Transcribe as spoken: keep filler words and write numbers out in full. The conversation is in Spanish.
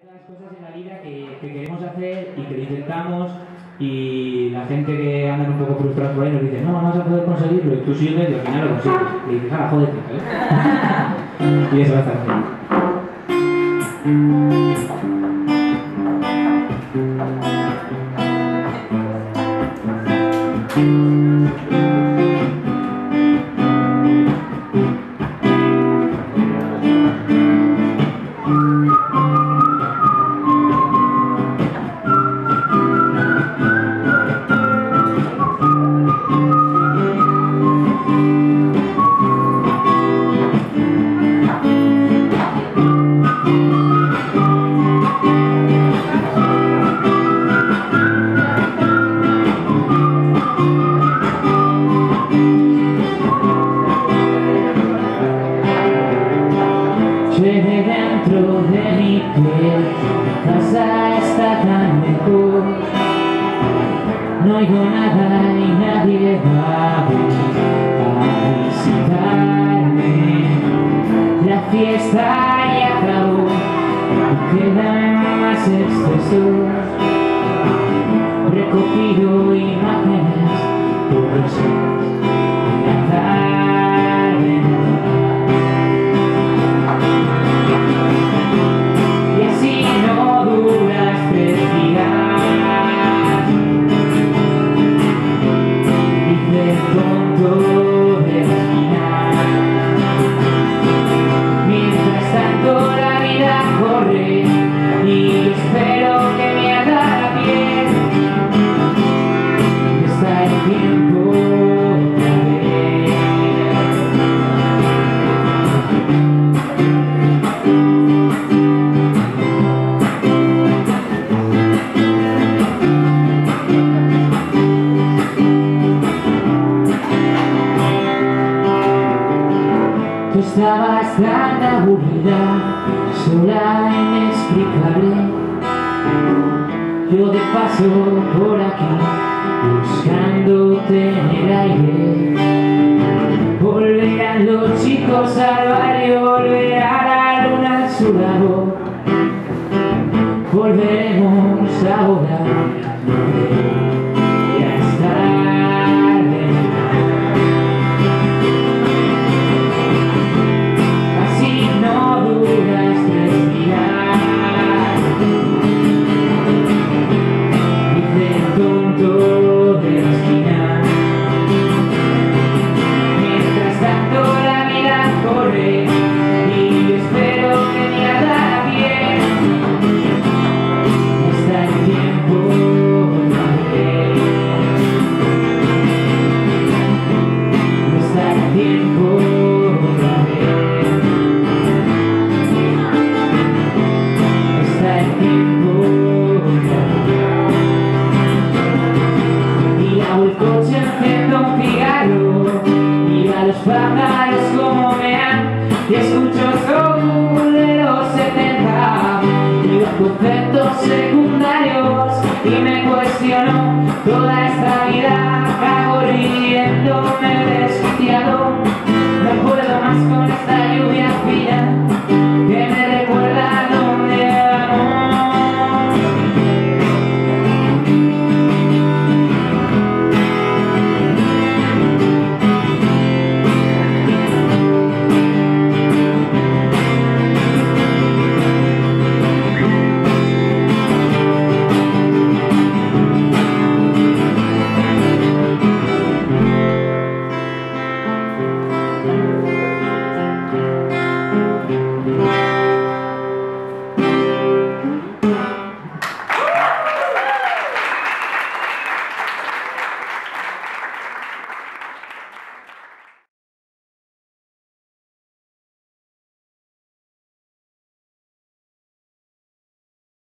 Las cosas en la vida que, que queremos hacer y que lo intentamos y la gente que anda un poco frustrada por ahí nos dice no, no vas a poder conseguirlo y tú sigues y al final lo consigues y dices, ah, jódete, ¿sabes? Y eso va a estar bien. Llegué dentro de mi piel, mi casa está tan lejos, no oigo nada y nadie va a venir a visitarme. La fiesta ya acabó, no quedan más excesos, recogido imágenes borrosas de la tarde. Mientras tanto la vida corre y espero que me haga la piel. Está el tiempo otra vez. Tú estabas tan aburrida, sola e inexplicable. Yo de paso por aquí, buscándote en el aire. Volverán los chicos al barrio, volverá la luna a su lado. Volveremos ahora, ya es tarde. Así no duras tres días. Dice el tonto de la esquina. Mientras tanto la vida corre y yo espero que me haga bien. Está el tiempo otra vez. Está el tiempo otra vez. Está el tiempo otra vez. Y hago el coche, enciendo un cigarro, miro a los pájaros como me han y escucho